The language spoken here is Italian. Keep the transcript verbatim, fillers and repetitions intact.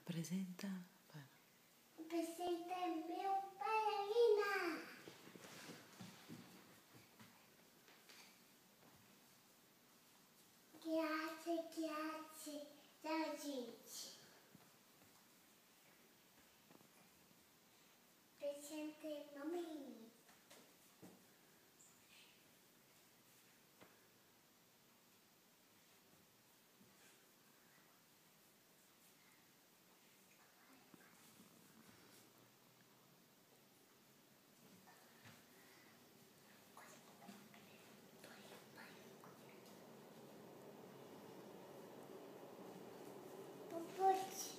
Apresenta. Apresenta meu bailarina. Grazie, grazie. Ciao, gente. Presente mamãe. Pode.